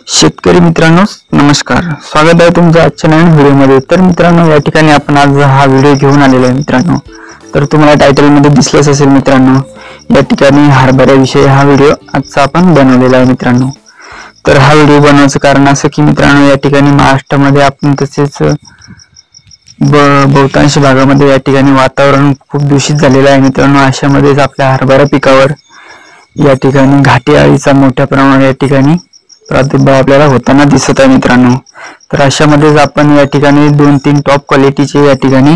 शेतकरी मित्रांनो नमस्कार, स्वागत आहे तुमचं आजच्या नवीन व्हिडिओमध्ये। तर मित्रांनो या ठिकाणी आपण आज हा व्हिडिओ घेऊन आलेलो आहे मित्रांनो। तर तुम्हाला टायटल मध्ये दिसलंच असेल मित्रांनो, या ठिकाणी हरभऱ्याविषयी हा व्हिडिओ आजचा आपण बनवलेला आहे मित्रांनो। तर हा व्हिडिओ बनवण्याचं कारण असं की मित्रांनो या ठिकाणी महाराष्ट्रामध्ये आपण तसेच बहुतांश भागामध्ये या ठिकाणी वातावरण खूप दूषित झालेलं आहे मित्रांनो। अशामध्येच आपल्या हरभरा पिकावर या ठिकाणी घाटे अळीचा मोठ्या प्रमाणात या ठिकाणी प्रादुर्भाव आपल्याला होताना दिसत आहे मित्रांनो। तर अशामध्येच आपण या ठिकाणी 2-3 टॉप क्वालिटीचे या ठिकाणी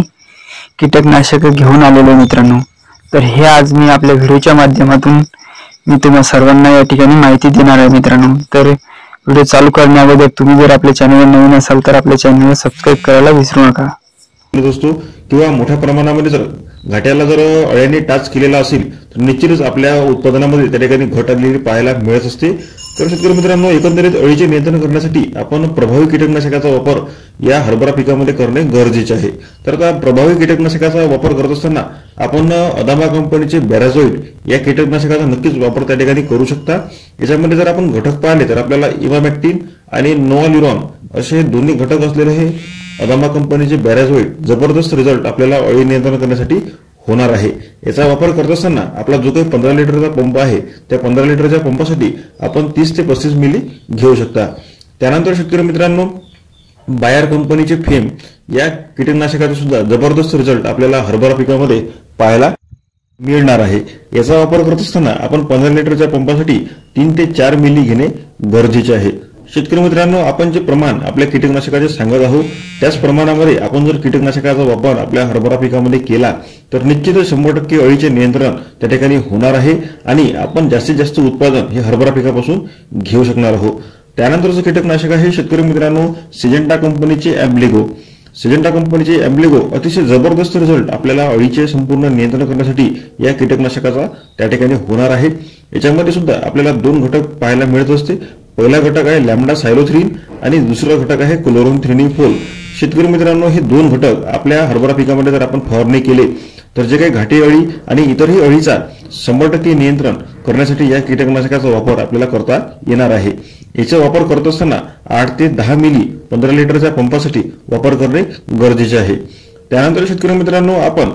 कीटकनाशक घेऊन आलेलो मित्रांनो। तर हे आज मी आपल्या व्हिडिओच्या माध्यमातून मी तुम्हा सर्वांना या ठिकाणी माहिती देणार आहे मित्रांनो। तर व्हिडिओ चालू करण्याअगोदर तुम्ही जर आपल्या चॅनलवर नवीन असाल तर आपल्या चॅनलला सबस्क्राइब करायला विसरू नका दोस्तों। किंवा मोठ्या प्रमाणामध्ये जर घाट्याला जर अळ्यांनी टाच केलेला असेल तर निश्चितच आपल्या उत्पादनामध्ये त्या ठिकाणी घट आलेली पाहायला मिळत असते। तर शेतकरी मित्रांनो, एकंदरीत अळीचे नियंत्रण करण्यासाठी आपण प्रभावी कीटकनाशकाचा वापर या हरभरा पिकामध्ये करणे गरजेचे आहे। तर आता प्रभावी कीटकनाशकाचा वापर करत असताना आपण अदामा कंपनीचे बॅराझोइड या कीटकनाशकाचा नक्कीच वापर त्या ठिकाणी करू शकता। याच्यामध्ये जर आपण घटक पाहिले तर आपल्याला इमामॅक्टिन आणि नोआल्युरॉन असे दोन्ही घटक असलेले हे अदामा कंपनीचे बॅराझोइड जबरदस्त रिझल्ट आपल्याला अळी नियंत्रण करण्यासाठी होणार आहे। याचा वापर करत असताना आपला जो काही 15 लिटरचा पंप आहे त्या 15 लिटरच्या पंपासाठी आपण 30 ते 35 मिली घेऊ शकता। त्यानंतर शेतकरी मित्रांनो, बायर कंपनीचे फेम या कीटकनाशकाचा सुद्धा जबरदस्त रिझल्ट आपल्याला हरभरा पिकामध्ये पाहायला मिळणार आहे। याचा वापर करत असताना आपण 15 लिटरच्या पंपासाठी 3 ते 4 मिली घेणे गरजेचे आहे। शेतकरी मित्रांनो, आपण जे प्रमाण आपल्या कीटकनाशकाचे सांगत आहोत त्याच प्रमाणामध्ये आपण जर कीटकनाशकाचा वापर आपल्या हरभरा पिकामध्ये केला तर निश्चितच 100% अळीचे नियंत्रण त्या ठिकाणी होणार आहे आणि आपण जास्तीत जास्त उत्पादन हे हरभरा पिकापासून घेऊ शकणार आहोत। त्यानंतरचं कीटकनाशक आहे शेतकरी मित्रांनो सिजेंटा कंपनीचे ॲम्ब्लिगो। सिजेंटा कंपनीचे ॲम्ब्लिगो अतिशय जबरदस्त रिझल्ट आपल्याला अळीचे संपूर्ण नियंत्रण करण्यासाठी या कीटकनाशकाचा त्या ठिकाणी होणार आहे। याच्यामध्ये सुद्धा आपल्याला 2 घटक पाहायला मिळत असते। पहिला घटक आहे लॅम्बडा सायलोथ्रिन आणि दुसरा घटक आहे क्लोरोथ्रिनिफोल। शेतकरी मित्रांनो, हे 2 घटक आपल्या हरभरा पिकामध्ये जर आपण फवारणी केले तर जे काही घाटे अळी आणि इतरही अळीचा 100% नियंत्रण करण्यासाठी या कीटकनाशकाचा वापर आपल्याला करता येणार आहे। याचा वापर करत असताना 8 ते 10 मिली 15 लिटरच्या पंपासाठी वापर करणे गरजेचे आहे। त्यानंतर शेतकरी मित्रांनो, आपण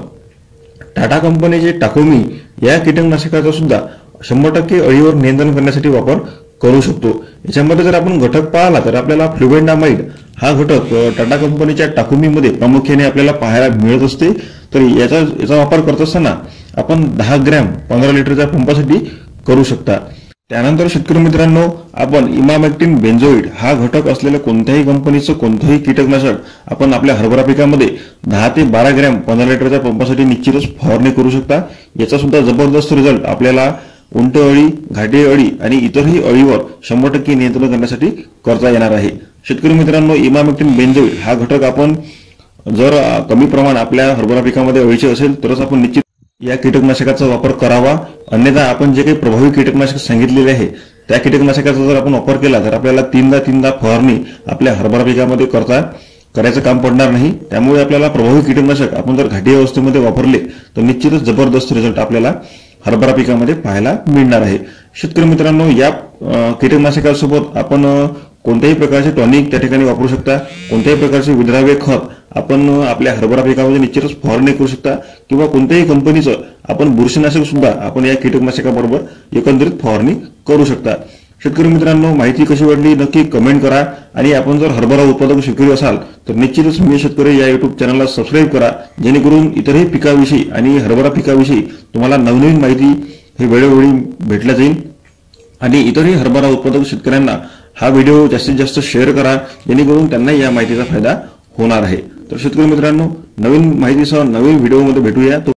टाटा कंपनीचे टाकोमी या कीटकनाशकाचा सुद्धा 100% अळीवर नियंत्रण करण्यासाठी वापर करू शकतो। याच्यामध्ये जर आपण घटक पाहिला तर आपल्याला फ्लुबेंडामाइड हा घटक टाटा कंपनीच्या टाकुमीमध्ये प्रामुख्याने आपल्याला पाहायला मिळत असते। तर याचा वापर करत असताना आपण 10 ग्रॅम 15 लिटरच्या पंपासाठी करू शकता। त्यानंतर शेतकरी मित्रांनो, आपण इमामॅक्टिन बेंझोइड हा घटक असलेल्या कोणत्याही कंपनीचं कोणतेही कीटकनाशक आपण आपल्या हरभरा पिकामध्ये 10 ते 12 ग्रॅम 15 लिटरच्या पंपासाठी निश्चितच फवारणी करू शकता। याचा सुद्धा जबरदस्त रिझल्ट आपल्याला उंट अळी, घाटे अळी आणि इतरही अळीवर 100% नियंत्रण करण्यासाठी करता येणार आहे। शेतकरी मित्रांनो, इमामॅक्टिन बेंझोइड हा घटक आपण जर कमी प्रमाण आपल्या हरभरा पिकामध्ये अळीचे असेल तरच आपण निश्चित या कीटकनाशकाचा वापर करावा। अन्यथा आपण जे काही प्रभावी कीटकनाशक सांगितलेले आहे त्या कीटकनाशकाचा जर आपण वापर केला तर आपल्याला तीनदा फवारणी आपल्या हरभरा पिकामध्ये करायचं काम पडणार नाही। त्यामुळे आपल्याला प्रभावी कीटकनाशक आपण जर घाटी अवस्थेमध्ये वापरले तर निश्चितच जबरदस्त रिझल्ट आपल्याला हरभरा पिकामध्ये पाहायला मिळणार आहे। शेतकरी मित्रांनो, या कीटकनाशकासोबत आपण कोणत्याही प्रकारचे टॉनिक त्या ठिकाणी वापरू शकता। कोणत्याही प्रकारचे विद्राव्य खत आपण आपल्या हरभरा पिकामध्ये निश्चितच फवारणी करू शकता किंवा कोणत्याही कंपनीचं आपण बुरशीनाशक सुद्धा आपण या कीटकनाशकाबरोबर एकंदरीत फवारणी करू शकता। शेतकरी मित्रांनो, माहिती कशी वाटली नक्की कमेंट करा आणि आपण जर हरभरा उत्पादक शेतकरी असाल तर निश्चितच मी शेतकरी या YouTube चॅनलला सबस्क्राइब करा, जेणेकरून इतरही पिकाविषयी आणि हरभरा पिकाविषयी तुम्हाला नवनवीन माहिती हे वेळोवेळी भेटल्या जाईल। आणि इतरही हरभरा उत्पादक शेतकऱ्यांना हा व्हिडिओ जास्तीत जास्त शेअर करा, जेणेकरून त्यांना या माहितीचा फायदा होणार आहे। तर शेतकरी मित्रांनो, नवीन माहितीसह नवीन व्हिडिओमध्ये भेटूया।